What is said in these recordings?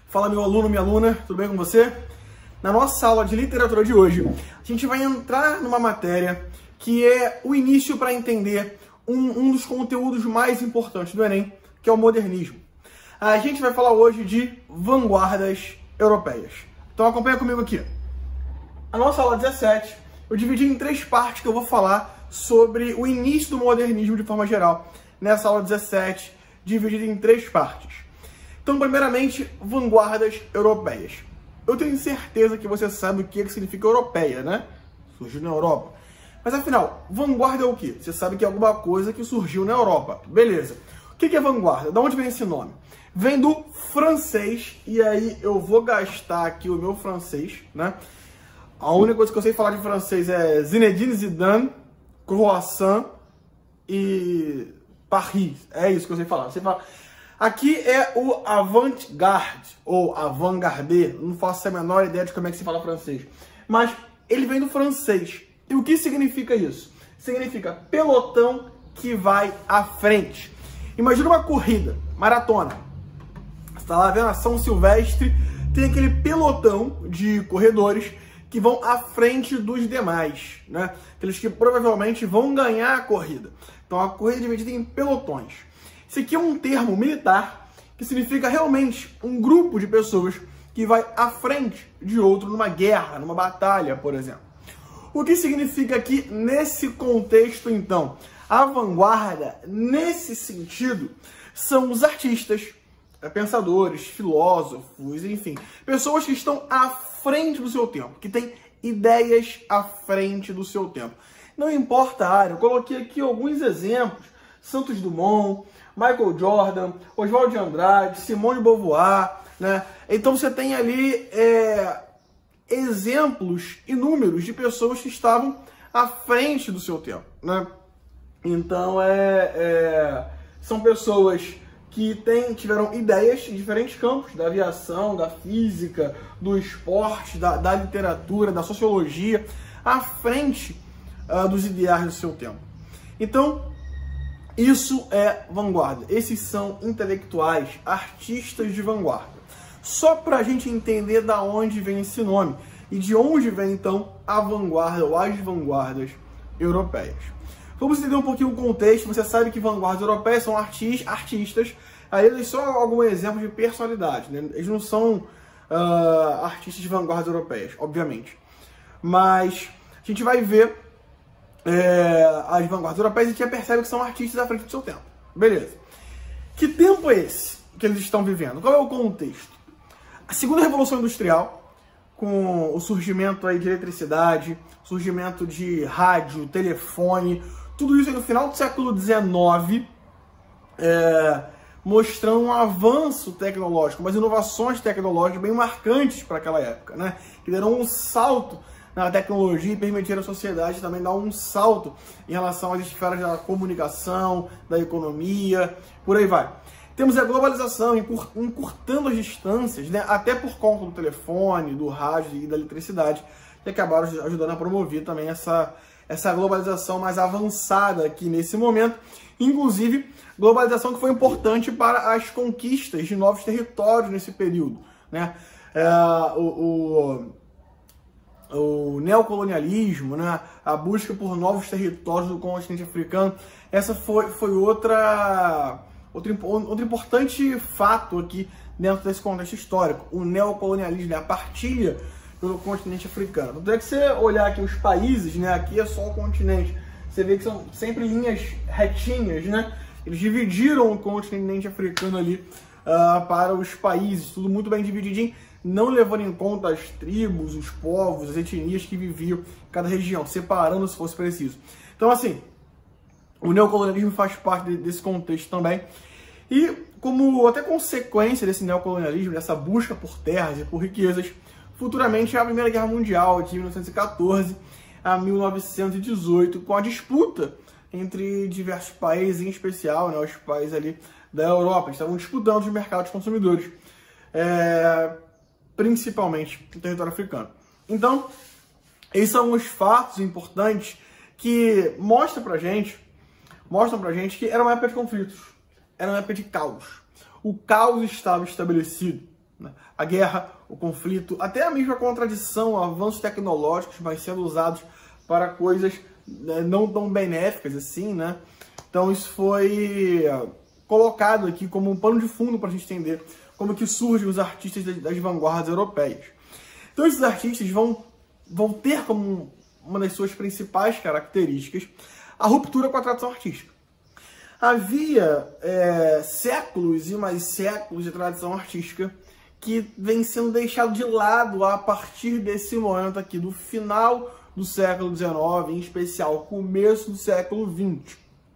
Fala meu aluno, minha aluna, tudo bem com você? Na nossa aula de literatura de hoje, a gente vai entrar numa matéria que é o início para entender um dos conteúdos mais importantes do Enem, que é o modernismo. A gente vai falar hoje de vanguardas europeias. Então acompanha comigo aqui. A nossa aula 17, eu dividi em 3 partes que eu vou falar sobre o início do modernismo de forma geral. Nessa aula 17, dividida em 3 partes. Então, primeiramente, vanguardas europeias. Eu tenho certeza que você sabe o que significa europeia, né? Surgiu na Europa. Mas afinal, vanguarda é o quê? Você sabe que é alguma coisa que surgiu na Europa. Beleza. O que é vanguarda? De onde vem esse nome? Vem do francês, e aí eu vou gastar aqui o meu francês, né? A única coisa que eu sei falar de francês é Zinedine Zidane, croissant e Paris. É isso que eu sei falar. Você fala... Aqui é o avant-garde, ou avant-garde, não faço a menor ideia de como é que se fala francês. Mas ele vem do francês. E o que significa isso? Significa pelotão que vai à frente. Imagina uma corrida, maratona. Você está lá vendo a São Silvestre, tem aquele pelotão de corredores que vão à frente dos demais, né? Aqueles que provavelmente vão ganhar a corrida. Então a corrida é dividida em pelotões. Isso aqui é um termo militar que significa realmente um grupo de pessoas que vai à frente de outro numa guerra, numa batalha, por exemplo. O que significa aqui nesse contexto, então? A vanguarda, nesse sentido, são os artistas, pensadores, filósofos, enfim, pessoas que estão à frente do seu tempo, que têm ideias à frente do seu tempo. Não importa a área, eu coloquei aqui alguns exemplos, Santos Dumont, Michael Jordan, Oswald de Andrade, Simone de Beauvoir, né? Então você tem ali exemplos inúmeros de pessoas que estavam à frente do seu tempo, né? Então são pessoas que tiveram ideias em diferentes campos, da aviação, da física, do esporte, da literatura, da sociologia, à frente dos ideais do seu tempo. Então, isso é vanguarda. Esses são intelectuais, artistas de vanguarda. Só para a gente entender da onde vem esse nome e de onde vem, então, a vanguarda ou as vanguardas europeias. Vamos entender um pouquinho o contexto. Você sabe que vanguardas europeias são artistas. Aí eles são algum exemplo de personalidade, né? Eles não são artistas de vanguardas europeias, obviamente. Mas a gente vai ver as vanguardas europeias e a gente já percebe que são artistas à frente do seu tempo. Beleza. Que tempo é esse que eles estão vivendo? Qual é o contexto? A segunda revolução industrial, com o surgimento aí de eletricidade, surgimento de rádio, telefone, tudo isso aí no final do século XIX, mostrando um avanço tecnológico, umas inovações tecnológicas bem marcantes para aquela época, né? Que deram um salto na tecnologia e permitiram à sociedade também dar um salto em relação às esferas da comunicação, da economia, por aí vai. Temos a globalização encurtando as distâncias, né, até por conta do telefone, do rádio e da eletricidade, que acabaram ajudando a promover também essa globalização mais avançada aqui nesse momento. Inclusive, globalização que foi importante para as conquistas de novos territórios nesse período, né? O neocolonialismo, né? A busca por novos territórios do continente africano, essa foi outro importante fato aqui dentro desse contexto histórico, o neocolonialismo, né? A partilha pelo continente africano. Então é que você olhar aqui os países, né? Aqui é só o continente, você vê que são sempre linhas retinhas, né? Eles dividiram o continente africano ali para os países, tudo muito bem divididinho, não levando em conta as tribos, os povos, as etnias que viviam em cada região, separando se fosse preciso. Então, assim, o neocolonialismo faz parte desse contexto também. E, como até consequência desse neocolonialismo, dessa busca por terras e por riquezas, futuramente a Primeira Guerra Mundial, de 1914 a 1918, com a disputa entre diversos países, em especial, né, os países ali da Europa, estavam disputando os mercados consumidores, principalmente no território africano. Então, esses são os fatos importantes que mostram pra gente que era uma época de conflitos, era uma época de caos. O caos estava estabelecido, né? A guerra, o conflito, até a mesma contradição, avanços tecnológicos, mas sendo usados para coisas não tão benéficas assim, né? Então isso foi colocado aqui como um pano de fundo para a gente entender como que surgem os artistas das vanguardas europeias. Então esses artistas vão ter como uma das suas principais características a ruptura com a tradição artística. Havia séculos e mais séculos de tradição artística que vem sendo deixado de lado a partir desse momento aqui, do final do século XIX, em especial começo do século XX.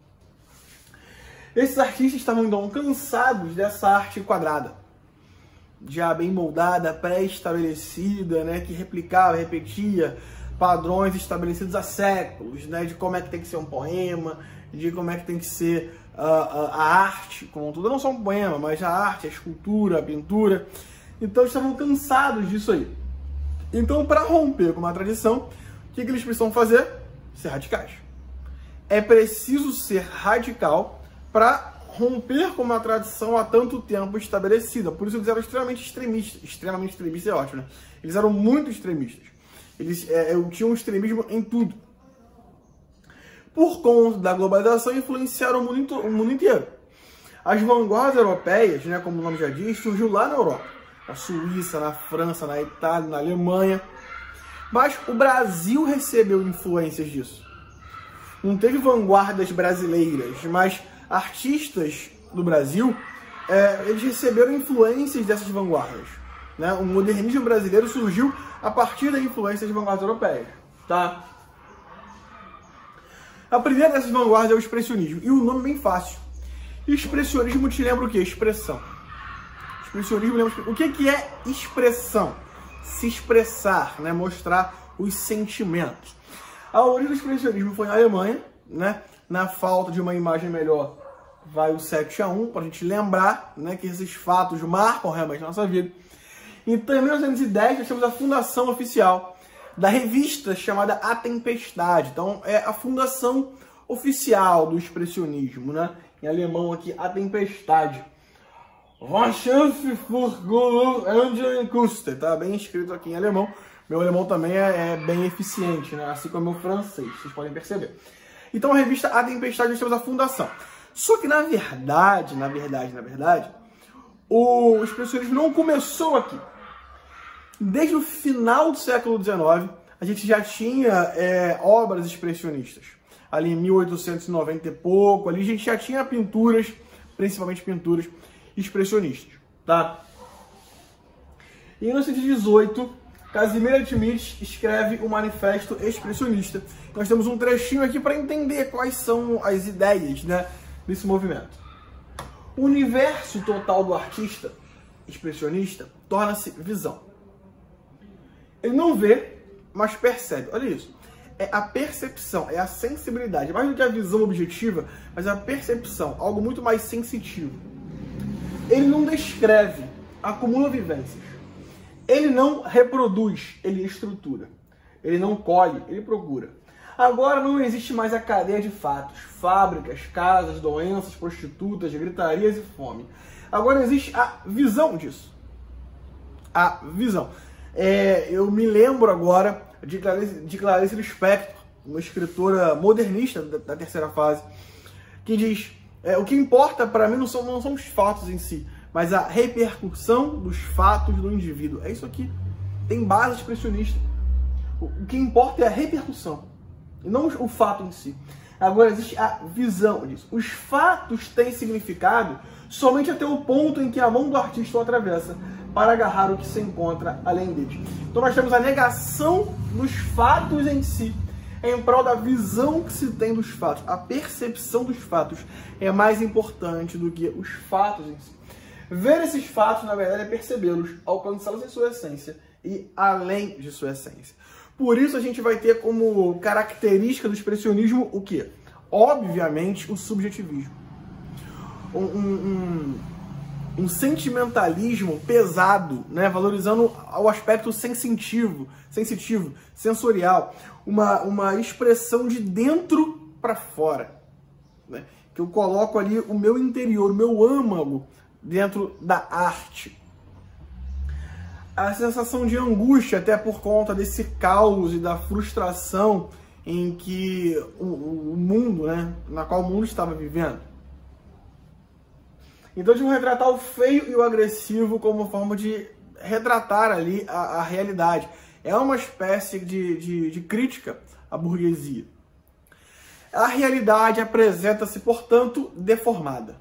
Esses artistas estavam então cansados dessa arte quadrada, já bem moldada, pré-estabelecida, né, que replicava, repetia padrões estabelecidos há séculos, né, de como é que tem que ser um poema, de como é que tem que ser a arte, como tudo, não só um poema, mas a arte, a escultura, a pintura. Então estavam cansados disso aí. Então, para romper com uma tradição, o que eles precisam fazer? Ser radicais. É preciso ser radical para romper com uma tradição há tanto tempo estabelecida. Por isso eles eram extremamente extremistas. Extremamente extremistas é ótimo, né? Eles eram muito extremistas. Eles tinham um extremismo em tudo. Por conta da globalização, influenciaram o mundo inteiro. As vanguardas europeias, né, como o nome já diz, surgiu lá na Europa. Na Suíça, na França, na Itália, na Alemanha. Mas o Brasil recebeu influências disso. Não teve vanguardas brasileiras, mas artistas do Brasil, eles receberam influências dessas vanguardas, né? O modernismo brasileiro surgiu a partir da influência das vanguardas europeias, tá? A primeira dessas vanguardas é o expressionismo, e o nome é bem fácil. Expressionismo te lembra o quê? Expressão. Expressionismo lembra o que é expressão? Se expressar, né? Mostrar os sentimentos. A origem do expressionismo foi na Alemanha, né? Na falta de uma imagem melhor, vai o 7-1, para a gente lembrar, né, que esses fatos marcam realmente a nossa vida. Então, em 1910, nós temos a fundação oficial da revista chamada A Tempestade. Então, é a fundação oficial do expressionismo, né? Em alemão aqui, A Tempestade. Tá bem escrito aqui em alemão. Meu alemão também é bem eficiente, né? Assim como o meu francês, vocês podem perceber. Então, a revista A Tempestade, nós temos a fundação. Só que, na verdade, o expressionismo não começou aqui. Desde o final do século XIX, a gente já tinha obras expressionistas. Ali em 1890 e pouco, ali a gente já tinha pinturas, principalmente pinturas expressionistas, tá? Em 1918, Kazimierz Schmidt escreve o Manifesto Expressionista. Nós temos um trechinho aqui para entender quais são as ideias, né, desse movimento. O universo total do artista expressionista torna-se visão. Ele não vê, mas percebe. Olha isso. É a percepção, é a sensibilidade. Mais do que a visão objetiva, mas a percepção, algo muito mais sensitivo. Ele não descreve, acumula vivências. Ele não reproduz, ele estrutura. Ele não colhe, ele procura. Agora não existe mais a cadeia de fatos. Fábricas, casas, doenças, prostitutas, gritarias e fome. Agora existe a visão disso. A visão. Eu me lembro agora de Clarice Lispector, uma escritora modernista da terceira fase, que diz, o que importa para mim não são os fatos em si, mas a repercussão dos fatos do indivíduo. É isso aqui. Tem base expressionista. O que importa é a repercussão, e não o fato em si. Agora existe a visão disso. Os fatos têm significado somente até o ponto em que a mão do artista o atravessa para agarrar o que se encontra além deles. Então nós temos a negação dos fatos em si, em prol da visão que se tem dos fatos. A percepção dos fatos é mais importante do que os fatos em si. Ver esses fatos, na verdade, é percebê-los, alcançá-los em sua essência e além de sua essência. Por isso a gente vai ter como característica do expressionismo o quê? Obviamente, o subjetivismo. Um sentimentalismo pesado, né? Valorizando o aspecto sensitivo, sensorial. Uma expressão de dentro para fora, né? Que eu coloco ali o meu interior, o meu âmago dentro da arte. a sensação de angústia, até por conta desse caos e da frustração em que o mundo, né, na qual o mundo estava vivendo. Então, de retratar o feio e o agressivo como forma de retratar ali a realidade. É uma espécie de crítica à burguesia. A realidade apresenta-se, portanto, deformada.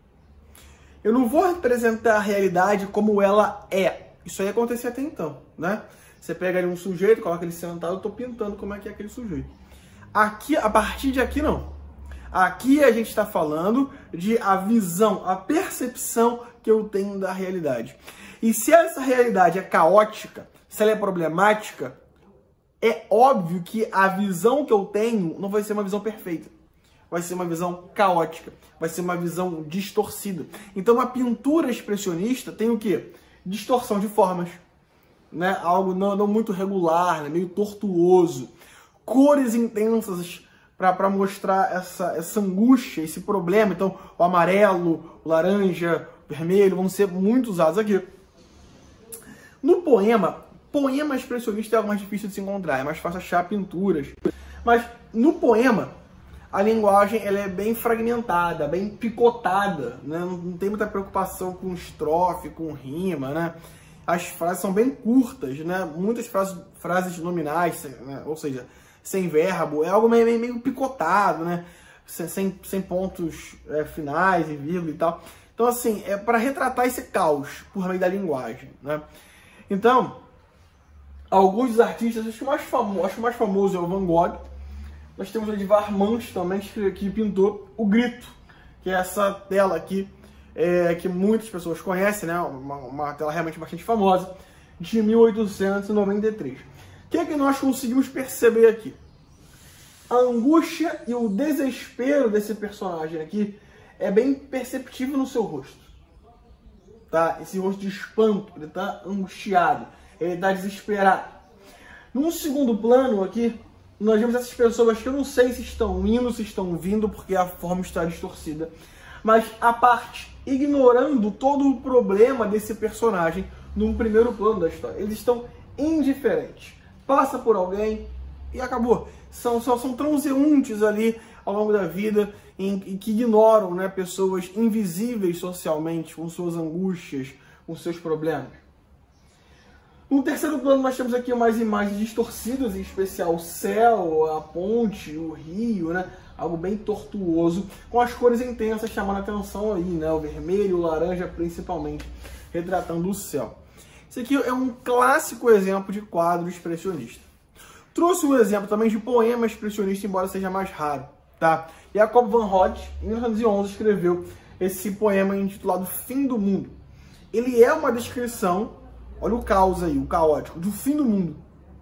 Eu não vou representar a realidade como ela é. Isso aí acontecia até então, né? Você pega ali um sujeito, coloca ele sentado, eu estou pintando como é que é aquele sujeito. Aqui, a partir de aqui, não. Aqui a gente está falando de a visão, a percepção que eu tenho da realidade. E se essa realidade é caótica, se ela é problemática, é óbvio que a visão que eu tenho não vai ser uma visão perfeita. Vai ser uma visão caótica, vai ser uma visão distorcida. Então a pintura expressionista tem o quê? Distorção de formas, né? Algo não muito regular, né? Meio tortuoso. Cores intensas para mostrar essa angústia, esse problema. Então o amarelo, o laranja, o vermelho vão ser muito usados aqui. No poema expressionista é algo mais difícil de se encontrar, é mais fácil achar pinturas. Mas no poema, a linguagem ela é bem fragmentada, bem picotada, né? Não tem muita preocupação com estrofe, com rima, né? As frases são bem curtas, né? Muitas frases nominais, né? Ou seja, sem verbo, é algo meio picotado, né? Sem pontos finais e vírgula e tal. Então, assim, é para retratar esse caos por meio da linguagem, né? Então, alguns dos artistas, acho que o mais famoso é o Van Gogh. Nós temos o Edvard Munch também, que pintou o Grito, que é essa tela aqui, que muitas pessoas conhecem, né? Uma tela realmente bastante famosa, de 1893. O que é que nós conseguimos perceber aqui? A angústia e o desespero desse personagem aqui é bem perceptível no seu rosto. Tá? Esse rosto de espanto, ele está angustiado, ele está desesperado. Num segundo plano aqui, nós vemos essas pessoas que eu não sei se estão indo, se estão vindo, porque a forma está distorcida. Mas a parte, ignorando todo o problema desse personagem num primeiro plano da história. Eles estão indiferentes. Passa por alguém e acabou. São transeuntes ali ao longo da vida em que ignoram, né, pessoas invisíveis socialmente, com suas angústias, com seus problemas. No terceiro plano nós temos aqui umas imagens distorcidas, em especial o céu, a ponte, o rio, né? Algo bem tortuoso, com as cores intensas chamando a atenção aí, né? O vermelho, o laranja principalmente, retratando o céu. Esse aqui é um clássico exemplo de quadro expressionista. Trouxe um exemplo também de poema expressionista, embora seja mais raro, tá? Jacob van Rode, em 1911, escreveu esse poema intitulado Fim do Mundo. Ele é uma descrição, olha o caos aí, o caótico, do fim do mundo.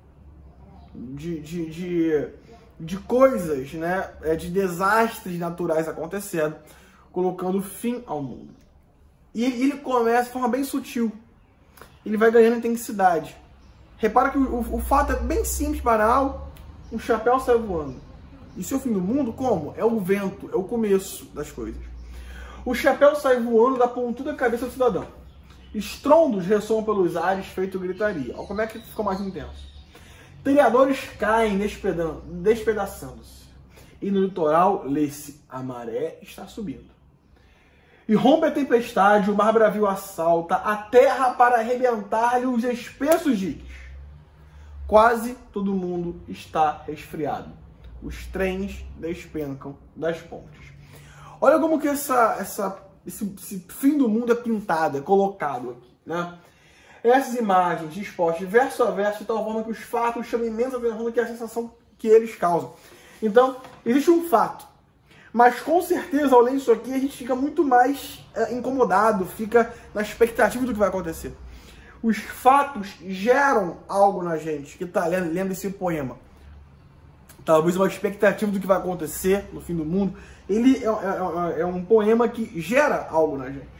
De coisas, né? De desastres naturais acontecendo, colocando fim ao mundo. E ele começa de forma bem sutil. Ele vai ganhando intensidade. Repara que o fato é bem simples, banal. Um chapéu sai voando. Isso é o fim do mundo? Como? É o vento, é o começo das coisas. O chapéu sai voando da pontuda cabeça do cidadão. Estrondos ressoam pelos ares, feito gritaria. Olha como é que ficou mais intenso. Telhadores caem despedaçando-se. E no litoral lê-se: a maré está subindo. E rompe a tempestade, o mar bravio assalta a terra para arrebentar-lhe os espessos diques. Quase todo mundo está resfriado. Os trens despencam das pontes. Olha como que esse fim do mundo é pintado, é colocado aqui, né? Essas imagens dispostas verso a verso de tal forma que os fatos chamam imensa atenção do que é a sensação que eles causam. Então, existe um fato. Mas com certeza, ao ler isso aqui, a gente fica muito mais incomodado, fica na expectativa do que vai acontecer. Os fatos geram algo na gente que está lendo esse poema. Talvez uma expectativa do que vai acontecer no fim do mundo. Ele é um poema que gera algo na gente.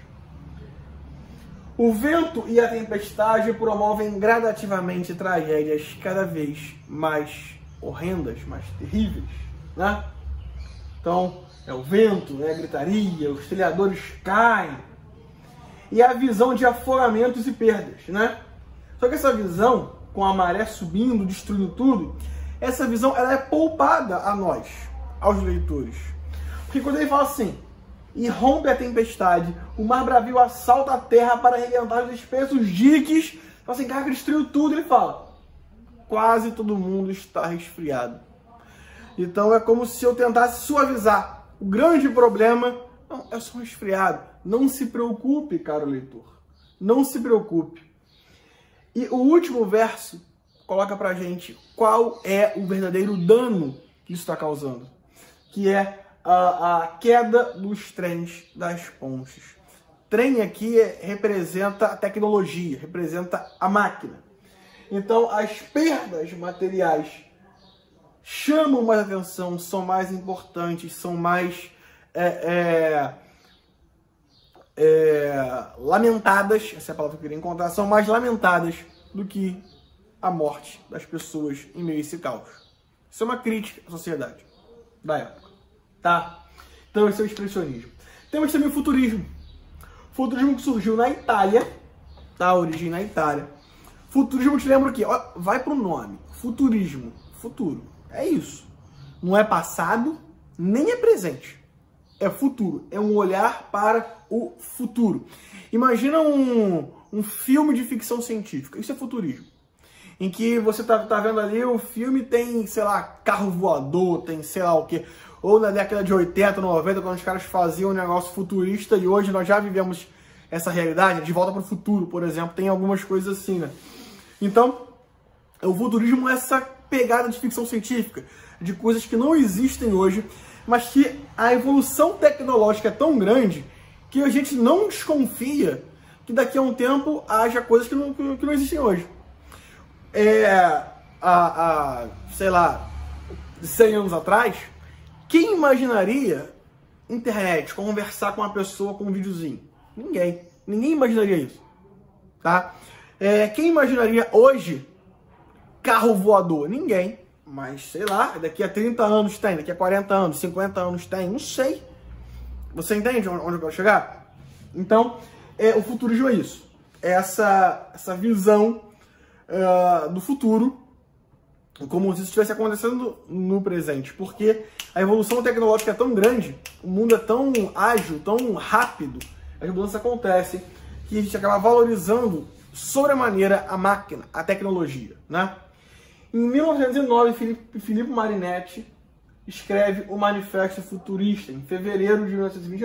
O vento e a tempestade promovem gradativamente tragédias cada vez mais horrendas, mais terríveis, né? Então, é o vento, né, a gritaria, os telhadores caem. E a visão de afogamentos e perdas, né? Só que essa visão, com a maré subindo, destruindo tudo, essa visão ela é poupada a nós, aos leitores. Porque quando ele fala assim, e rompe a tempestade, o mar bravio assalta a terra para arrebentar os espessos diques, fala assim, cara, que destruiu tudo, ele fala, quase todo mundo está resfriado. Então é como se eu tentasse suavizar. O grande problema não, é só um resfriado. Não se preocupe, caro leitor. Não se preocupe. E o último verso coloca pra gente qual é o verdadeiro dano que isso está causando. Que é a queda dos trens das pontes. Trem aqui representa a tecnologia, representa a máquina. Então as perdas materiais chamam mais atenção, são mais importantes, são mais lamentadas, essa é a palavra que eu queria encontrar, são mais lamentadas do que a morte das pessoas em meio a esse caos. Isso é uma crítica à sociedade da época, tá? Então esse é o expressionismo. Temos também o futurismo. Futurismo que surgiu na Itália, tá? A origem na Itália. Futurismo te lembra o quê? Ó, vai pro nome. Futurismo. Futuro. É isso. Não é passado, nem é presente. É futuro. É um olhar para o futuro. Imagina um filme de ficção científica. Isso é futurismo. Em que você tá vendo ali, o filme tem, sei lá, carro voador, tem sei lá o quê. Ou na década de 80, 90, quando os caras faziam um negócio futurista e hoje nós já vivemos essa realidade. De Volta para o Futuro, por exemplo, tem algumas coisas assim, né? Então, o futurismo é essa pegada de ficção científica, de coisas que não existem hoje, mas que a evolução tecnológica é tão grande que a gente não desconfia que daqui a um tempo haja coisas que não existem hoje. Sei lá, 100 anos atrás, quem imaginaria internet, conversar com uma pessoa com um videozinho? Ninguém. Ninguém imaginaria isso, tá? Quem imaginaria hoje carro voador? Ninguém. Mas, sei lá, daqui a 30 anos tem, daqui a 40 anos, 50 anos tem, não sei. Você entende onde eu quero chegar? Então, o futurismo é isso. É essa visão do futuro, como se isso estivesse acontecendo no presente. Porque a evolução tecnológica é tão grande, o mundo é tão ágil, tão rápido, as mudanças acontecem, que a gente acaba valorizando sobremaneira a máquina, a tecnologia, né? Em 1909, Filippo Marinetti escreve o Manifesto Futurista, em fevereiro de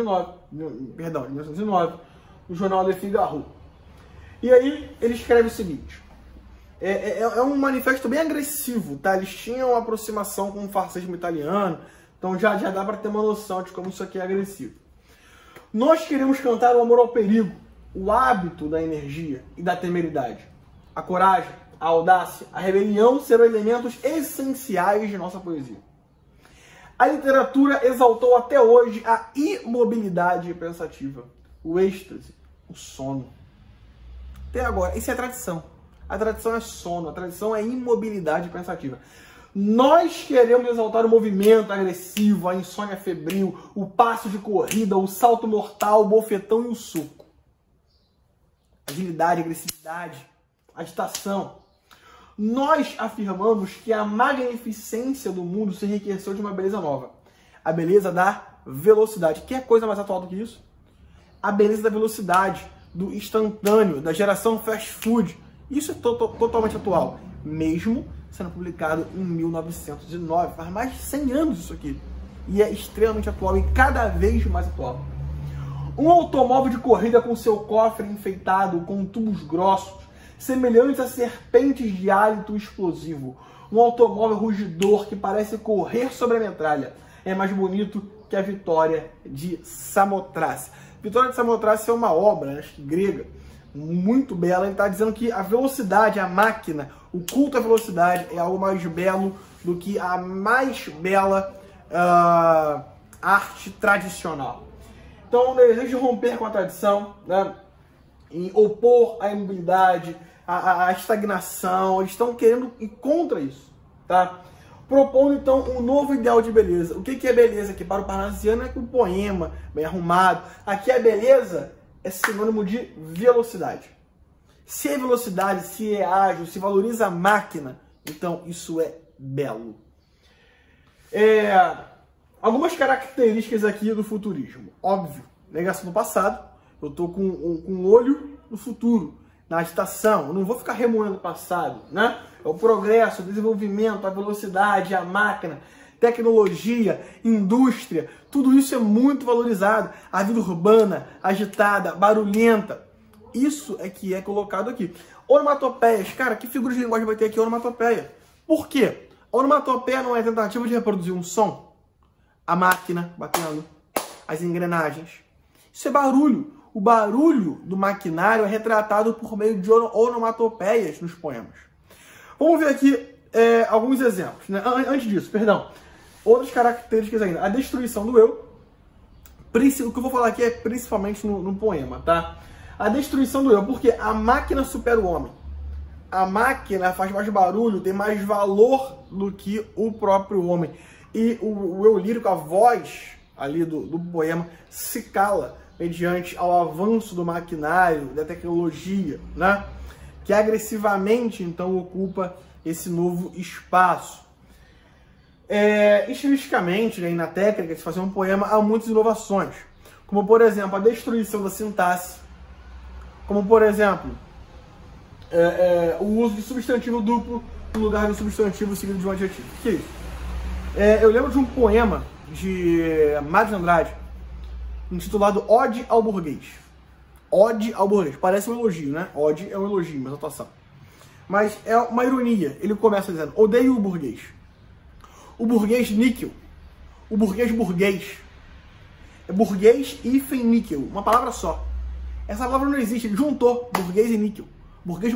1909, no jornal Le Figaro. E aí ele escreve o seguinte, é um manifesto bem agressivo, tá? Eles tinham uma aproximação com o fascismo italiano, então já dá para ter uma noção de como isso aqui é agressivo. Nós queremos cantar o amor ao perigo, o hábito da energia e da temeridade. A coragem, a audácia, a rebelião serão elementos essenciais de nossa poesia. A literatura exaltou até hoje a imobilidade pensativa, o êxtase, o sono. Até agora, isso é tradição. A tradição é sono, a tradição é imobilidade pensativa. Nós queremos exaltar o movimento agressivo, a insônia febril, o passo de corrida, o salto mortal, o bofetão e o soco. Agilidade, agressividade, agitação. Nós afirmamos que a magnificência do mundo se enriqueceu de uma beleza nova. A beleza da velocidade. Que é coisa mais atual do que isso? A beleza da velocidade, do instantâneo, da geração fast food. Isso é totalmente atual. Mesmo sendo publicado em 1909. Faz mais de 100 anos isso aqui. E é extremamente atual e cada vez mais atual. Um automóvel de corrida com seu cofre enfeitado com tubos grossos, semelhantes a serpentes de hálito explosivo. Um automóvel rugidor que parece correr sobre a metralha. É mais bonito que a Vitória de Samothrace. Vitória de Samothrace é uma obra, acho que grega, muito bela. Ele está dizendo que a velocidade, a máquina, o culto à velocidade é algo mais belo do que a mais bela arte tradicional. Então, o desejo de romper com a tradição, né, em opor à imobilidade, à estagnação, eles estão querendo ir contra isso, tá? Propondo, então, um novo ideal de beleza. O que é beleza aqui? Para o parnasiano é um poema, bem arrumado. Aqui a beleza é sinônimo de velocidade. Se é velocidade, se é ágil, se valoriza a máquina, então isso é belo. Algumas características aqui do futurismo. Óbvio, negação do passado. Eu estou com um olho no futuro, na agitação. Eu não vou ficar remoendo o passado, né? É o progresso, o desenvolvimento, a velocidade, a máquina, tecnologia, indústria. Tudo isso é muito valorizado. A vida urbana, agitada, barulhenta. Isso é que é colocado aqui. Onomatopeias. Cara, que figura de linguagem vai ter aqui onomatopeia? Por quê? A onomatopeia não é tentativa de reproduzir um som. A máquina batendo, as engrenagens. Isso é barulho. O barulho do maquinário é retratado por meio de onomatopeias nos poemas. Vamos ver aqui alguns exemplos, né? Antes disso, perdão. Outras características ainda. A destruição do eu. O que eu vou falar aqui é principalmente no poema, tá? A destruição do eu, porque a máquina supera o homem. A máquina faz mais barulho, tem mais valor do que o próprio homem. E o eu lírico, a voz ali do poema, se cala mediante ao avanço do maquinário, da tecnologia, né? Que agressivamente, então, ocupa esse novo espaço. Estilisticamente, né, na técnica de fazer um poema, há muitas inovações. Como, por exemplo, a destruição da sintaxe. Como, por exemplo, o uso de substantivo duplo no lugar do substantivo seguido de um adjetivo. O que é isso? Eu lembro de um poema de Mário de Andrade, intitulado Ode ao Burguês. Ode ao Burguês. Parece um elogio, né? Ode é um elogio, uma exaltação. Mas é uma ironia. Ele começa dizendo, odeio o burguês. O burguês níquel. O burguês. É burguês hífen níquel. Uma palavra só. Essa palavra não existe. Ele juntou burguês e níquel. Burguês.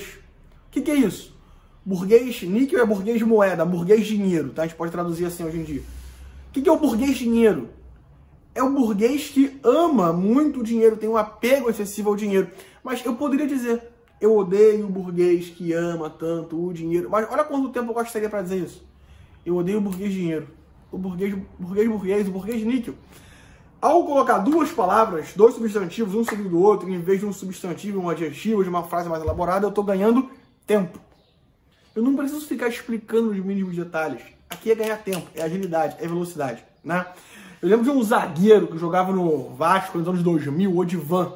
O que é isso? Burguês níquel é burguês moeda, burguês dinheiro, tá? A gente pode traduzir assim hoje em dia. O que é o burguês dinheiro? É o burguês que ama muito o dinheiro, tem um apego excessivo ao dinheiro. Mas eu poderia dizer, eu odeio o burguês que ama tanto o dinheiro. Mas olha quanto tempo eu gostaria para dizer isso. Eu odeio o burguês dinheiro. O burguês, o burguês níquel. Ao colocar duas palavras, dois substantivos, um seguido do outro, em vez de um substantivo, um adjetivo, de uma frase mais elaborada, eu estou ganhando tempo. Eu não preciso ficar explicando os mínimos detalhes. Aqui é ganhar tempo, é agilidade, é velocidade, né? Eu lembro de um zagueiro que jogava no Vasco nos anos 2000, o Odivan.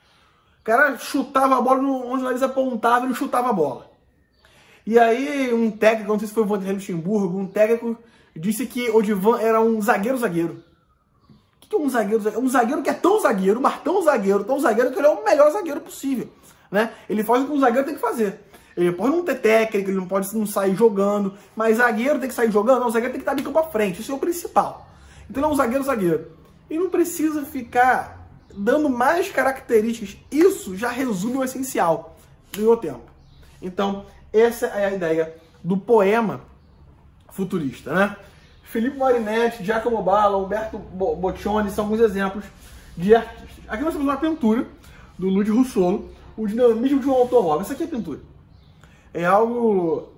O cara chutava a bola onde o nariz apontava, ele chutava a bola. E aí um técnico, não sei se foi o Vanderlei Luxemburgo, um técnico disse que Odivan era um zagueiro-zagueiro. O que é um zagueiro-zagueiro? É um zagueiro que é tão zagueiro, mas tão zagueiro que ele é o melhor zagueiro possível, né? Ele faz o que um zagueiro tem que fazer. Ele pode não ter técnica, ele não pode não sair jogando, mas zagueiro tem que sair jogando, não, o zagueiro tem que estar de campo à frente, isso é o principal. Então ele é um zagueiro. E não precisa ficar dando mais características, isso já resume o essencial do meu tempo. Então, essa é a ideia do poema futurista, né? Felipe Marinetti, Giacomo Balla, Umberto Boccioni são alguns exemplos de artistas. Aqui nós temos uma pintura do Luigi Russolo, o dinamismo de um automóvel. Essa aqui é a pintura. É algo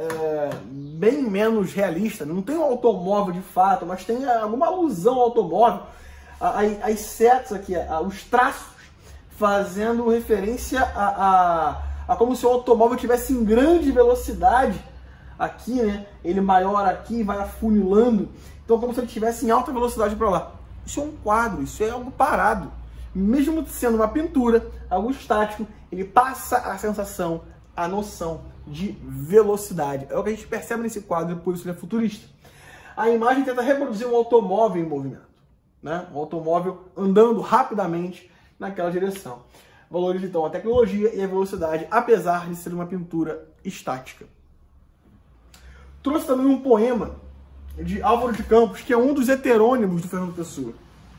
bem menos realista. Não tem um automóvel de fato, mas tem alguma alusão ao automóvel. As setas aqui, os traços, fazendo referência a como se o automóvel estivesse em grande velocidade. Aqui, né? Ele maior aqui, vai afunilando. Então, como se ele estivesse em alta velocidade para lá. Isso é um quadro, isso é algo parado. Mesmo sendo uma pintura, algo estático, ele passa a sensação, a noção de velocidade. É o que a gente percebe nesse quadro, por isso ele é futurista. A imagem tenta reproduzir um automóvel em movimento, né? Um automóvel andando rapidamente naquela direção. Valoriza então a tecnologia e a velocidade, apesar de ser uma pintura estática. Trouxe também um poema de Álvaro de Campos, que é um dos heterônimos do Fernando Pessoa.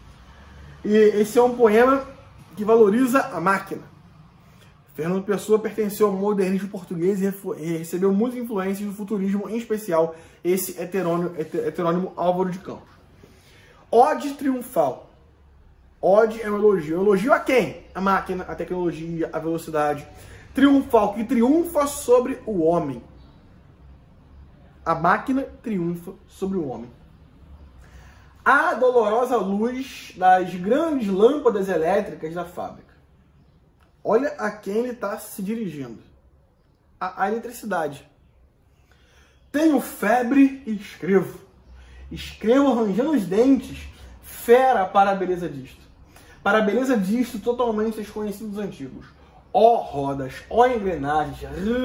E esse é um poema que valoriza a máquina. Fernando Pessoa pertenceu ao modernismo português e recebeu muitas influências do futurismo, em especial esse heterônimo Álvaro de Campos. Ode triunfal. Ode é um elogio. Um elogio a quem? A máquina, a tecnologia, a velocidade. Triunfal, que triunfa sobre o homem. A máquina triunfa sobre o homem. A dolorosa luz das grandes lâmpadas elétricas da fábrica. Olha a quem ele está se dirigindo. A eletricidade. Tenho febre e escrevo. Escrevo arranjando os dentes. Fera para a beleza disto. Para a beleza disto, totalmente desconhecido dos antigos. Ó rodas, ó engrenagens.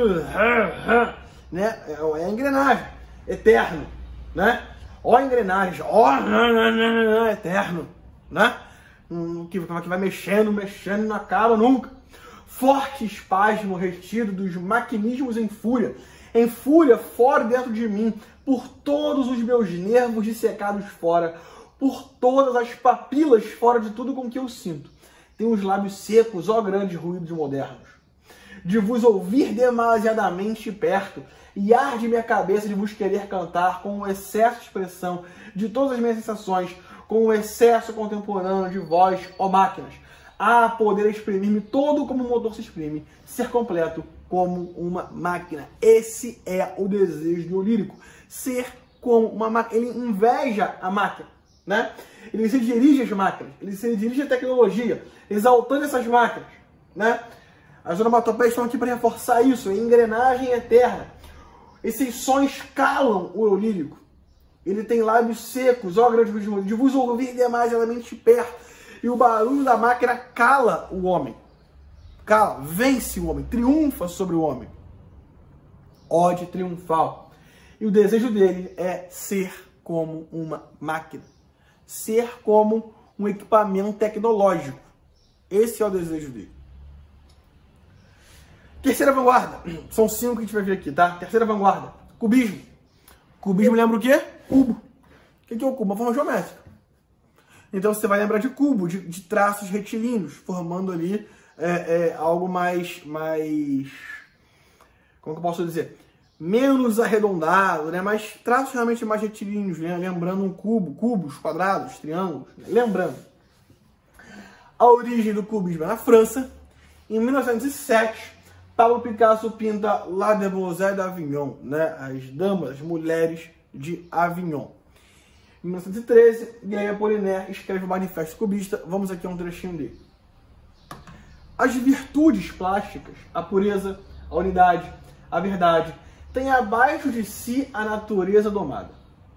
Né? É a engrenagem. Eterno. Né? Ó engrenagens. Ó eterno. Né? Que vai mexendo e não acaba nunca. Forte espasmo retido dos maquinismos em fúria fora e dentro de mim, por todos os meus nervos dissecados fora, por todas as papilas fora de tudo com que eu sinto. Tenho os lábios secos, ó grandes ruídos modernos, de vos ouvir demasiadamente perto, e arde minha cabeça de vos querer cantar com o excesso de expressão de todas as minhas sensações, com o excesso contemporâneo de vós, ó máquinas, a poder exprimir-me todo como um motor se exprime, ser completo como uma máquina. Esse é o desejo do lírico, ser como uma máquina. Ele inveja a máquina, né? Ele se dirige às máquinas, ele se dirige à tecnologia, exaltando essas máquinas, né? As onomatopeias estão aqui para reforçar isso, a engrenagem eterna. Esses sons calam o eu lírico. Ele tem lábios secos, ó grande de vos ouvir demasiadamente perto. E o barulho da máquina cala o homem. Cala, vence o homem, triunfa sobre o homem. Ode triunfal. E o desejo dele é ser como uma máquina. Ser como um equipamento tecnológico. Esse é o desejo dele. Terceira vanguarda. São 5 que a gente vai ver aqui, tá? Terceira vanguarda. Cubismo. Cubismo lembra o quê? Cubo. O que é o cubo? Uma forma geométrica. Então você vai lembrar de cubo, de traços retilíneos, formando ali algo mais... Como que eu posso dizer? Menos arredondado, né? Mas traços realmente mais retilíneos, né? Lembrando um cubo, cubos, quadrados, triângulos. Né? Lembrando. A origem do cubismo é na França. Em 1907, Pablo Picasso pinta La Demoiselle d'Avignon, né? As damas, as mulheres de Avignon. Em 1913, Guilherme Apollinaire escreve o Manifesto Cubista. Vamos aqui a um trechinho dele. As virtudes plásticas, a pureza, a unidade, a verdade, têm abaixo de si a natureza domada.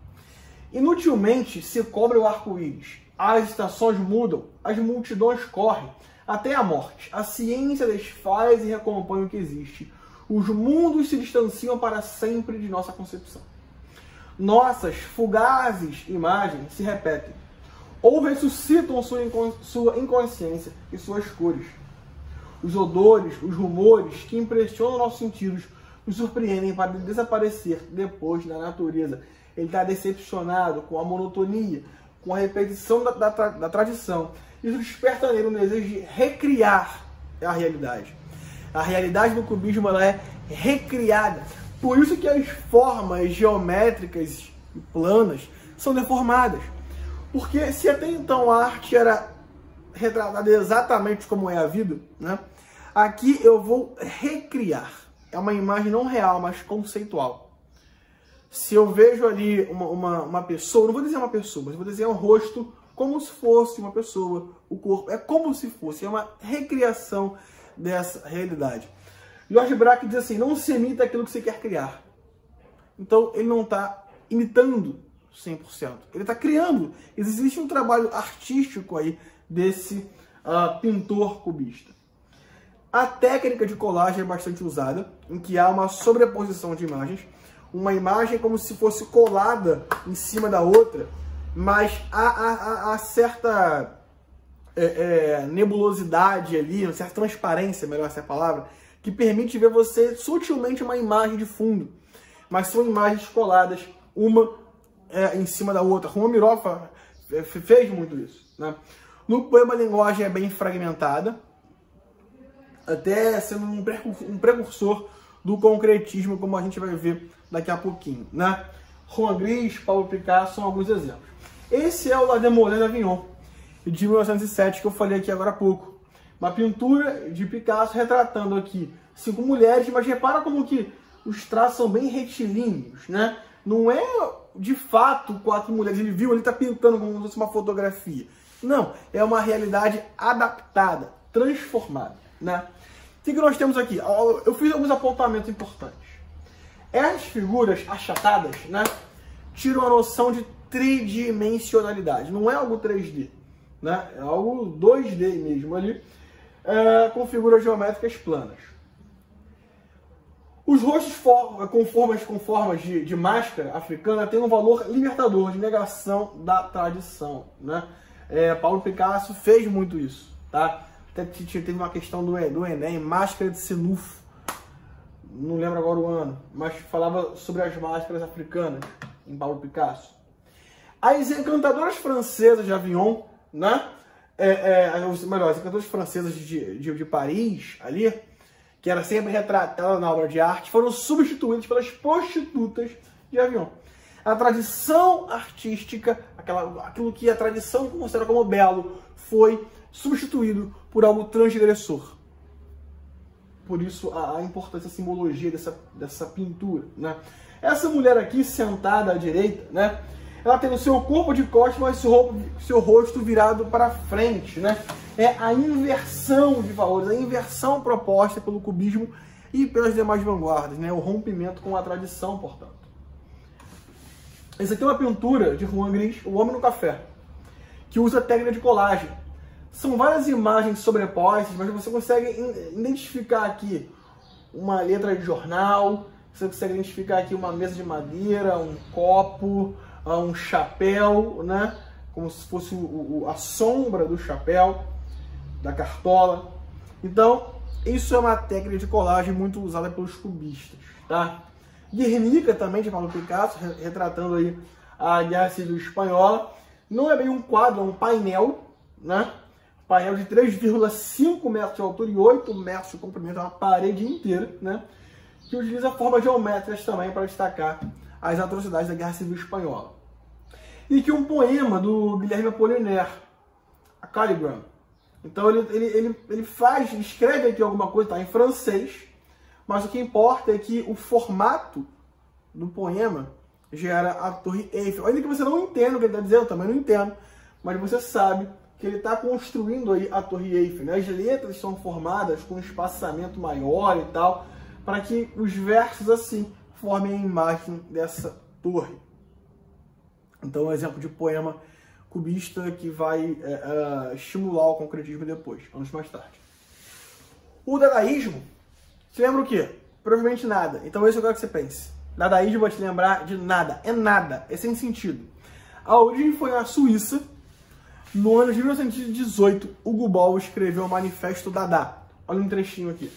Inutilmente se cobre o arco-íris. As estações mudam, as multidões correm, até a morte. A ciência desfaz e recompõe o que existe. Os mundos se distanciam para sempre de nossa concepção. Nossas fugazes imagens se repetem, ou ressuscitam sua inconsciência e suas cores. Os odores, os rumores que impressionam nossos sentidos nos surpreendem para desaparecer depois da natureza. Ele está decepcionado com a monotonia, com a repetição da tradição. Isso desperta nele um desejo de recriar a realidade. A realidade do cubismo ela é recriada. Por isso que as formas geométricas e planas são deformadas. Porque se até então a arte era retratada exatamente como é a vida, né? Aqui eu vou recriar. É uma imagem não real, mas conceitual. Se eu vejo ali uma pessoa, não vou dizer uma pessoa, mas vou desenhar um rosto como se fosse uma pessoa. O corpo é como se fosse, é uma recriação dessa realidade. George Braque diz assim, não se imita aquilo que você quer criar. Então, ele não está imitando 100%. Ele está criando. Existe um trabalho artístico aí desse pintor cubista. A técnica de colagem é bastante usada, em que há uma sobreposição de imagens. Uma imagem como se fosse colada em cima da outra, mas há certa nebulosidade ali, uma certa transparência, melhor essa palavra, que permite ver você sutilmente uma imagem de fundo. Mas são imagens coladas, uma em cima da outra. Juan Miró fez muito isso, né? No poema, a linguagem é bem fragmentada, até sendo um precursor do concretismo, como a gente vai ver daqui a pouquinho, né? Juan Gris, Pablo Picasso são alguns exemplos. Esse é o La Demoiselle d'Avignon, de 1907, que eu falei aqui agora há pouco. Uma pintura de Picasso retratando aqui 5 mulheres, mas repara como que os traços são bem retilíneos, né? Não é, de fato, 4 mulheres. Ele viu, ele está pintando como se fosse uma fotografia. Não, é uma realidade adaptada, transformada. né? O que nós temos aqui? Eu fiz alguns apontamentos importantes. Essas figuras achatadas, né, tiram a noção de tridimensionalidade. Não é algo 3D, né? É algo 2D mesmo ali, com figuras geométricas planas. Os rostos com formas de máscara africana têm um valor libertador, de negação da tradição, né? Pablo Picasso fez muito isso, tá? Até teve uma questão do Enem, máscara de sinufo, não lembro agora o ano, mas falava sobre as máscaras africanas em Pablo Picasso. As encantadoras francesas de Avignon, né? As encantadoras francesas de Paris, ali, que era sempre retratada na obra de arte, foram substituídas pelas prostitutas de Avignon. A tradição artística, aquilo que a tradição considera como belo, foi substituído por algo transgressor. Por isso a importância, a simbologia dessa pintura, né? Essa mulher aqui, sentada à direita, né? Ela tem o seu corpo de costas, mas seu rosto virado para frente, né? É a inversão de valores, a inversão proposta pelo cubismo e pelas demais vanguardas, né? O rompimento com a tradição, portanto. Essa aqui é uma pintura de Juan Gris, O Homem no Café, que usa a técnica de colagem. São várias imagens sobrepostas, mas você consegue identificar aqui uma letra de jornal, você consegue identificar aqui uma mesa de madeira, um copo, um chapéu, né? Como se fosse a sombra do chapéu, da cartola. Então, isso é uma técnica de colagem muito usada pelos cubistas, tá? Guernica também, de Pablo Picasso, retratando aí a Guerra Civil Espanhola. Não é bem um quadro, é um painel, né? Painel de 3,5 metros de altura e 8 metros de comprimento, é uma parede inteira, né? Que utiliza formas geométricas também para destacar as atrocidades da Guerra Civil Espanhola. E que um poema do Guilherme Apollinaire, a Calligram. Então ele escreve aqui alguma coisa, tá em francês, mas o que importa é que o formato do poema gera a Torre Eiffel. Ainda que você não entenda o que ele está dizendo, eu também não entendo, mas você sabe que ele está construindo aí a Torre Eiffel, né? As letras são formadas com um espaçamento maior e tal, para que os versos assim formem a imagem dessa torre. Então, um exemplo de poema cubista que vai estimular o concretismo depois, anos mais tarde. O dadaísmo, você lembra o quê? Provavelmente nada. Então, esse eu quero que você pense. Dadaísmo vai te lembrar de nada. É nada. É sem sentido. A origem foi na Suíça. No ano de 1918, Hugo Ball escreveu o Manifesto Dada. Olha um trechinho aqui.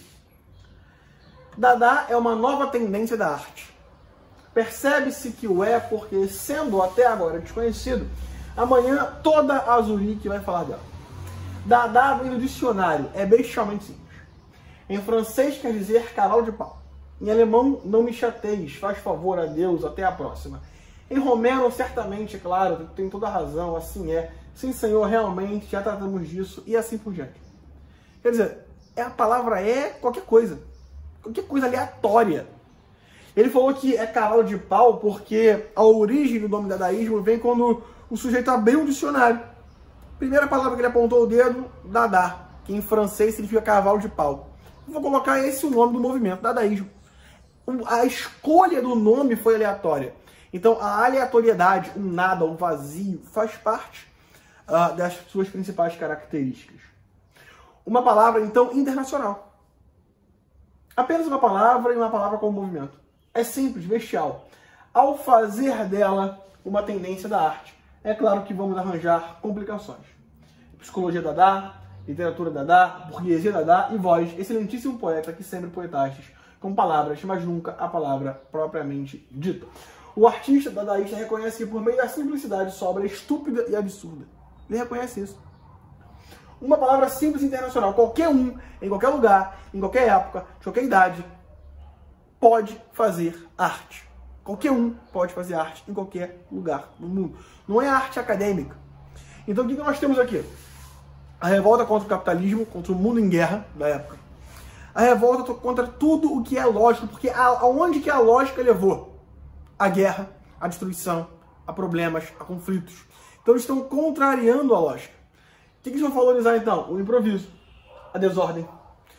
Dada é uma nova tendência da arte. Percebe-se que o é porque, sendo até agora desconhecido, amanhã toda a Zurique vai falar dela. Dada vem do dicionário, é bestialmente simples. Em francês quer dizer cavalo de pau. Em alemão, não me chateis, faz favor a Deus, até a próxima. Em romeno, certamente, claro, tem toda a razão, assim é. Sim, senhor, realmente, já tratamos disso, e assim por diante. Quer dizer, a palavra é qualquer coisa aleatória. Ele falou que é cavalo de pau porque a origem do nome dadaísmo vem quando o sujeito abriu um dicionário. Primeira palavra que ele apontou o dedo, dada, que em francês significa cavalo de pau. Vou colocar esse o nome do movimento, dadaísmo. A escolha do nome foi aleatória. Então, a aleatoriedade, o nada, o vazio, faz parte das suas principais características. Uma palavra, então, internacional. Apenas uma palavra e uma palavra com movimento. É simples, bestial. Ao fazer dela uma tendência da arte, é claro que vamos arranjar complicações. Psicologia Dada, literatura Dada, burguesia Dada e vós, excelentíssimo poeta que sempre poetastes com palavras, mas nunca a palavra propriamente dita. O artista dadaísta reconhece que por meio da simplicidade sua obra é estúpida e absurda. Ele reconhece isso. Uma palavra simples e internacional. Qualquer um, em qualquer lugar, em qualquer época, de qualquer idade, pode fazer arte. Qualquer um pode fazer arte em qualquer lugar do mundo. Não é arte acadêmica. Então o que nós temos aqui? A revolta contra o capitalismo, contra o mundo em guerra da época. A revolta contra tudo o que é lógico, porque aonde que a lógica levou? A guerra, a destruição, a problemas, a conflitos. Então eles estão contrariando a lógica. O que eles vão valorizar então? O improviso, a desordem.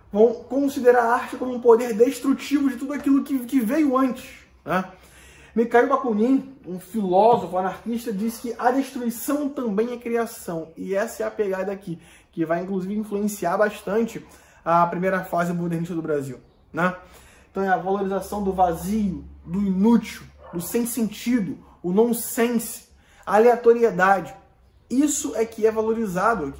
vão considerar a arte como um poder destrutivo de tudo aquilo que veio antes, né? Mikhail Bakunin, um filósofo anarquista, disse que a destruição também é criação. E essa é a pegada aqui, que vai inclusive influenciar bastante a primeira fase modernista do Brasil, né? Então é a valorização do vazio, do inútil, do sem sentido, o nonsense, a aleatoriedade. Isso é que é valorizado aqui.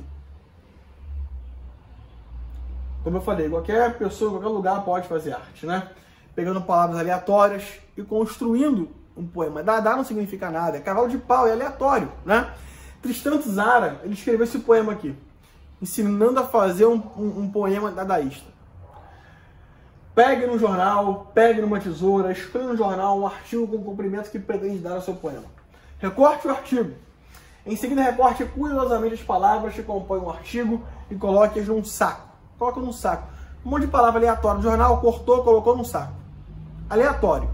Como eu falei, qualquer pessoa, qualquer lugar pode fazer arte, né? Pegando palavras aleatórias e construindo um poema. Dada não significa nada, é cavalo de pau, é aleatório, né? Tristan Tzara, ele escreveu esse poema aqui, ensinando a fazer um poema dadaísta. Pegue no jornal, pegue numa tesoura, escolha no jornal um artigo com o comprimento que pretende dar ao seu poema. Recorte o artigo. Em seguida, recorte cuidadosamente as palavras que compõem o artigo e coloque-as num saco. Coloca num saco. Um monte de palavra aleatória do jornal, cortou, colocou num saco. Aleatório.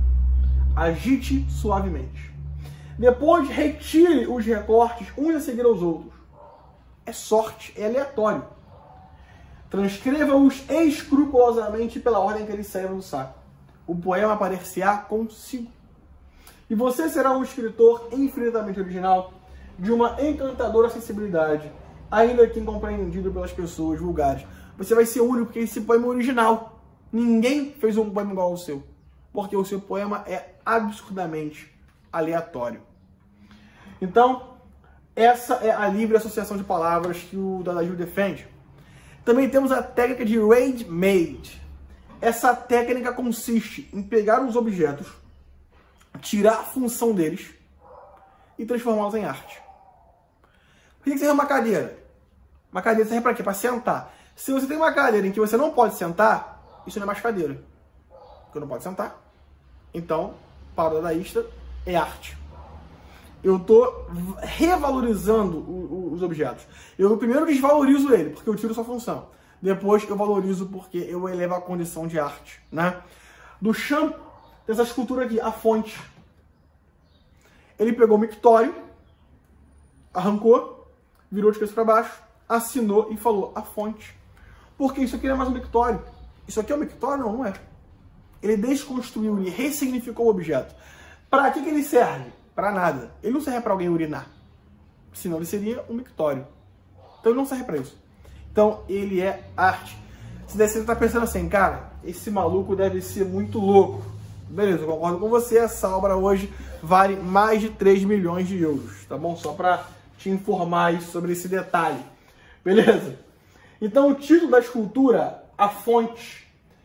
Agite suavemente. Depois, retire os recortes uns a seguir aos outros. É sorte, é aleatório. Transcreva-os escrupulosamente pela ordem que eles saíram do saco. O poema aparecerá consigo. E você será um escritor infinitamente original, de uma encantadora sensibilidade, ainda que incompreendido pelas pessoas vulgares. Você vai ser único, porque esse poema é original. Ninguém fez um poema igual ao seu, porque o seu poema é absurdamente aleatório. Então, essa é a livre associação de palavras que o dadaísmo defende. Também temos a técnica de ready-made. Essa técnica consiste em pegar os objetos, tirar a função deles e transformá-los em arte. Por que serve uma cadeira? Uma cadeira serve para quê? Para sentar. Se você tem uma cadeira em que você não pode sentar, isso não é mais cadeira. Porque não pode sentar. Então, para o dadaísta, é arte. Eu estou revalorizando os objetos. Eu primeiro desvalorizo ele, porque eu tiro sua função. Depois eu valorizo porque eu elevo a condição de arte, né? Duchamp tem essa escultura aqui, a fonte. Ele pegou o mictório, arrancou, virou de cabeça para baixo, assinou e falou a fonte. Porque isso aqui não é mais um mictório. Isso aqui é um mictório? Não, não é. Ele desconstruiu, ele ressignificou o objeto. Para que ele serve? Para nada. Ele não serve para alguém urinar. Senão ele seria um mictório. Então ele não serve para isso. Então ele é arte. Se você está pensando assim, cara, esse maluco deve ser muito louco. Beleza, eu concordo com você. Essa obra hoje vale mais de 3 milhões de euros. Tá bom? Só para te informar sobre esse detalhe. Beleza? Então o título da escultura, a fonte,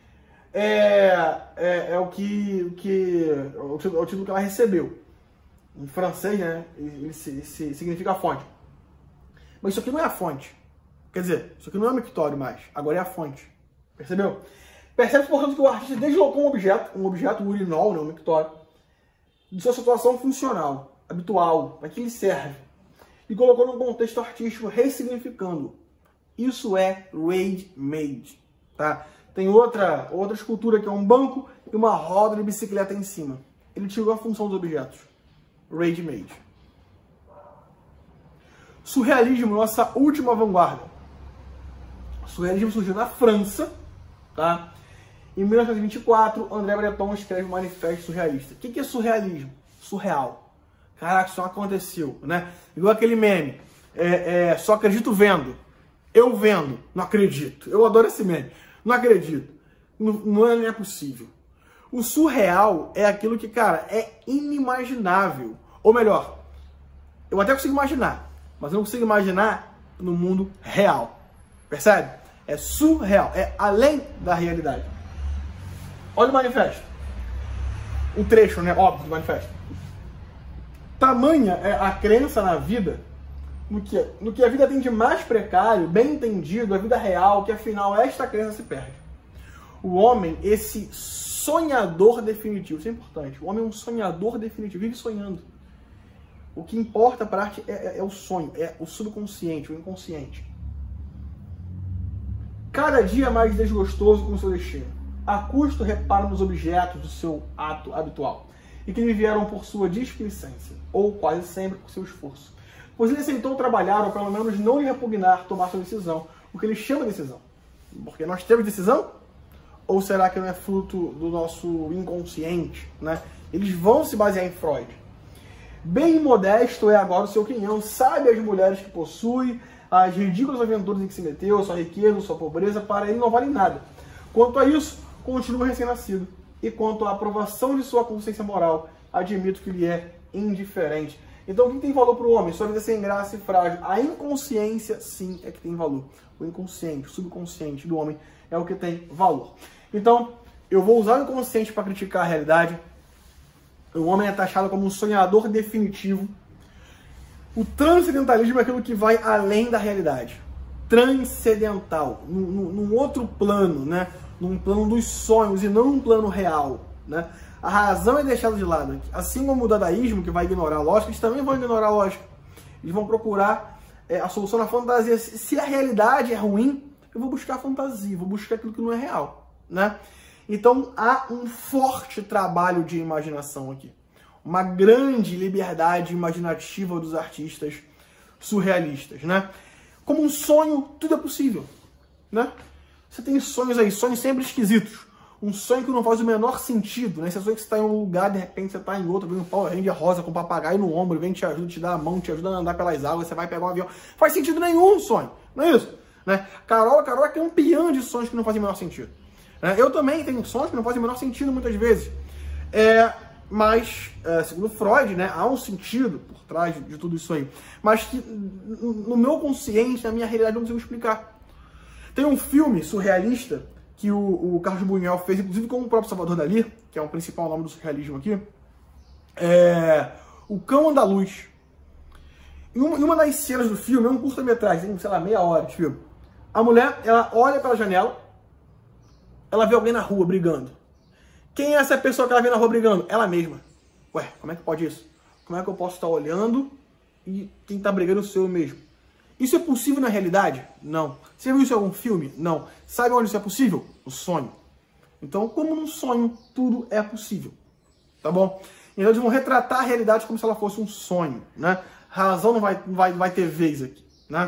é o título que ela recebeu. Em francês, né? Ele significa a fonte. Mas isso aqui não é a fonte. Quer dizer, isso aqui não é um mictório mais. Agora é a fonte. Percebeu? Percebe, portanto, que o artista deslocou um objeto, um urinol, né, um mictório, de sua situação funcional, habitual, para que ele serve, e colocou num contexto artístico, ressignificando. Isso é ready-made, tá? Tem outra escultura que é um banco e uma roda de bicicleta em cima. Ele tirou a função dos objetos. Ready-made. Surrealismo, nossa última vanguarda. O surrealismo surgiu na França, tá? Em 1924, André Breton escreve o Manifesto Surrealista. O que é surrealismo? Surreal. Caraca, isso não aconteceu, né? Igual aquele meme. Só acredito vendo. Eu vendo. Não acredito. Eu adoro esse meme. Não acredito. Não é possível. O surreal é aquilo que, cara, é inimaginável. Ou melhor, eu até consigo imaginar, mas eu não consigo imaginar no mundo real. Percebe? É surreal. É além da realidade. Olha o manifesto. Um trecho, né? Óbvio, do manifesto. Tamanha é a crença na vida, no que a vida tem de mais precário, bem entendido, a vida real, que afinal esta crença se perde. O homem, esse sonhador definitivo, isso é importante. O homem é um sonhador definitivo, vive sonhando. O que importa para a arte é o sonho, é o subconsciente, o inconsciente. Cada dia mais desgostoso com o seu destino. A custo repara nos objetos do seu ato habitual, e que lhe vieram por sua displicência, ou quase sempre por seu esforço. Pois ele aceitou trabalhar, ou pelo menos não lhe repugnar tomar sua decisão, o que ele chama de decisão. Porque nós temos decisão? Ou será que não é fruto do nosso inconsciente, né? Eles vão se basear em Freud. Bem modesto é agora o seu quinhão, sabe as mulheres que possui, as ridículas aventuras em que se meteu, sua riqueza, sua pobreza, para ele não valem nada. Quanto a isso, continua recém-nascido. E quanto à aprovação de sua consciência moral, admito que lhe é indiferente. Então, o que tem valor para o homem? Sua vida sem graça e frágil. A inconsciência, sim, é que tem valor. O inconsciente, o subconsciente do homem é o que tem valor. Então, eu vou usar o inconsciente para criticar a realidade. O homem é taxado como um sonhador definitivo. O transcendentalismo é aquilo que vai além da realidade. Transcendental, num outro plano, né? Num plano dos sonhos e não num plano real, né? A razão é deixada de lado. Assim como o dadaísmo, que vai ignorar a lógica, eles também vão ignorar a lógica. Eles vão procurar a solução na fantasia. Se a realidade é ruim, eu vou buscar a fantasia, vou buscar aquilo que não é real, né? Então, há um forte trabalho de imaginação aqui. Uma grande liberdade imaginativa dos artistas surrealistas, né? Como um sonho, tudo é possível, né? Você tem sonhos aí, sonhos sempre esquisitos. Um sonho que não faz o menor sentido, né? Você sonha que você está em um lugar, de repente você está em outro, vem um Power Ranger rosa com um papagaio no ombro, vem te ajuda, te dá a mão, te ajuda a andar pelas águas, você vai pegar um avião. Faz sentido nenhum o sonho, não é isso? Né? Carol é campeã de sonhos que não fazem o menor sentido. Eu também tenho sonhos que não fazem o menor sentido muitas vezes. Mas, segundo Freud, né, há um sentido por trás de tudo isso aí. Mas que no meu consciente, na minha realidade, eu não consigo explicar. Tem um filme surrealista que o Carlos Buñuel fez, inclusive com o próprio Salvador Dalí, que é o principal nome do surrealismo aqui. O Cão Andaluz. Em uma das cenas do filme, é um curta-metragem, tem, sei lá, meia hora de filme. A mulher, ela olha pela janela, ela vê alguém na rua brigando. Quem é essa pessoa que ela vê na rua brigando? Ela mesma. Ué, como é que pode isso? Como é que eu posso estar olhando e quem está brigando sou eu mesmo? Isso é possível na realidade? Não. Você viu isso em algum filme? Não. Sabe onde isso é possível? No sonho. Então, como num sonho, tudo é possível. Tá bom? Então, eles vão retratar a realidade como se ela fosse um sonho, né? A razão não vai ter vez aqui, né?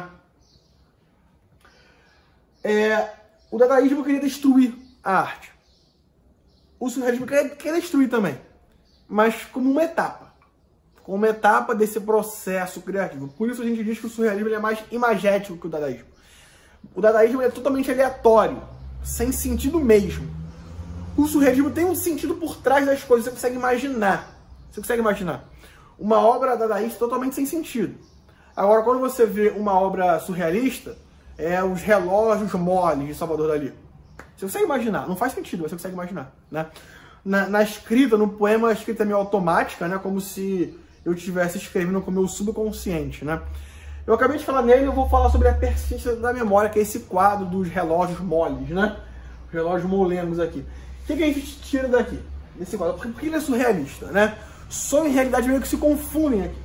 O dadaísmo queria destruir a arte. O surrealismo quer destruir também, mas como uma etapa. Como uma etapa desse processo criativo. Por isso a gente diz que o surrealismo é mais imagético que o dadaísmo. O dadaísmo é totalmente aleatório, sem sentido mesmo. O surrealismo tem um sentido por trás das coisas, você consegue imaginar. Você consegue imaginar. Uma obra dadaísta totalmente sem sentido. Agora, quando você vê uma obra surrealista, os relógios moles de Salvador Dalí. Você consegue imaginar, não faz sentido, mas você consegue imaginar, né? Na escrita, no poema, a escrita é meio automática, né? Como se eu estivesse escrevendo com o meu subconsciente, né? Eu acabei de falar nele, eu vou falar sobre a persistência da memória, que é esse quadro dos relógios moles, né? Os relógios molengos aqui. O que a gente tira daqui, desse quadro? Porque ele é surrealista, né? Sonho e realidade meio que se confundem aqui.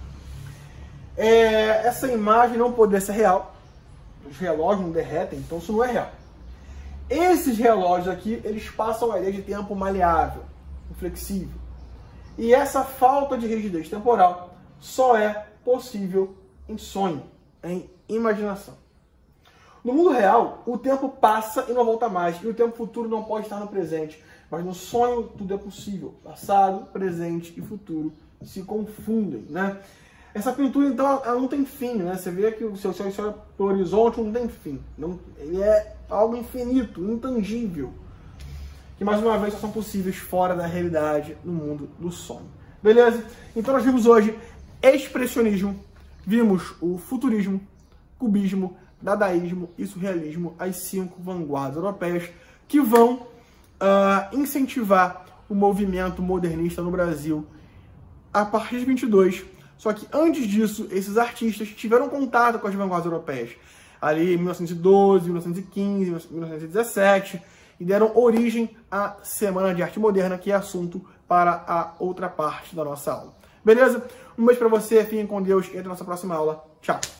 Essa imagem não poderia ser real. Os relógios não derretem, então isso não é real. Esses relógios aqui, eles passam a ideia de tempo maleável, flexível. E essa falta de rigidez temporal só é possível em sonho, em imaginação. No mundo real, o tempo passa e não volta mais, e o tempo futuro não pode estar no presente. Mas no sonho, tudo é possível. Passado, presente e futuro se confundem, né? Essa pintura, então, ela não tem fim, né? Você vê que o seu olha pelo horizonte, não tem fim. Ele é algo infinito, intangível. Que, mais uma vez, só são possíveis fora da realidade, no mundo do sonho. Beleza? Então, nós vimos hoje expressionismo, vimos o futurismo, cubismo, dadaísmo e surrealismo, as 5 vanguardas europeias que vão incentivar o movimento modernista no Brasil a partir de 22. Só que antes disso, esses artistas tiveram contato com as vanguardas europeias, ali em 1912, 1915, 1917, e deram origem à Semana de Arte Moderna, que é assunto para a outra parte da nossa aula. Beleza? Um beijo pra você, fiquem com Deus e até a nossa próxima aula. Tchau!